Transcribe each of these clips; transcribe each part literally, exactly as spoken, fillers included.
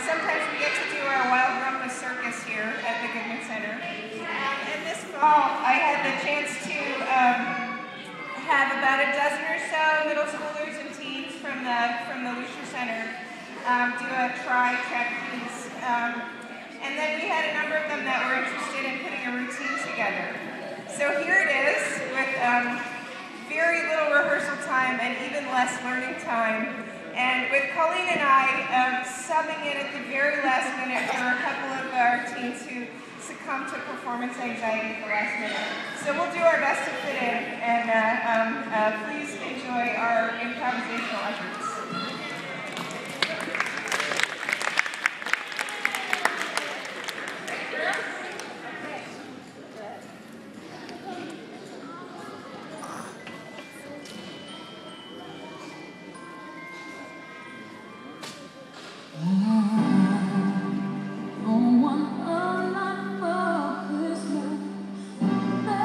sometimes we get to do our Wild Rumpus Circus here at the Goodman Center. Um, and this fall, I had the chance to um, have about a dozen or so middle schoolers and teens from the from the Lucier Center um, do a tri-track piece. Um, and then we had a number of them that were interested in putting a routine together. So here it is with um, very little rehearsal time and even less learning time. And with Colleen and I um, subbing in at the very last minute for a couple of our teens who succumbed to performance anxiety at the last minute. So we'll do our best to fit in, and uh, um, uh, please enjoy our improvisational efforts.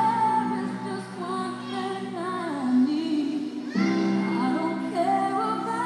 I don't care about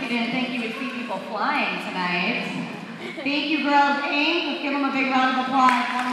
you didn't think you would see people flying tonight. Thank you, girls. Aim. Let's give them a big round of applause.